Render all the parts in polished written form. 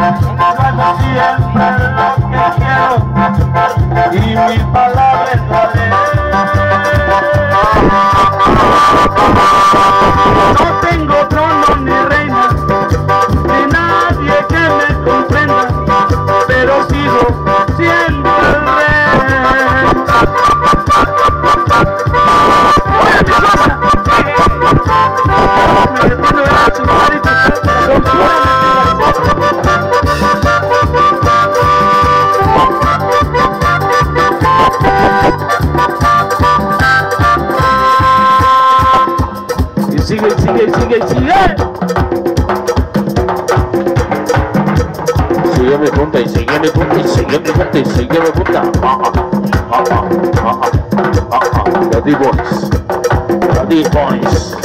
Cuando siempre lo que quiero y mi palabra es valer. No tengo trono ni reina, ni nadie que me comprenda, pero sigo siendo el rey. Y sigue, sigue, sigue, sigue. Sigue mi punta y sigue mi punta y sigue mi punta y sigue mi punta. The D-Boys. The D-Boys.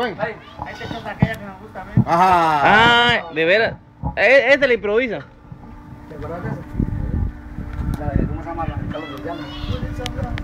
Rubén. Ahí te echas aquella que nos gusta a mí. Ajá. Ah, de veras. Este le improvisa. ¿Te acuerdas de eso? La de, ¿cómo se llama? La de Carlos Villano.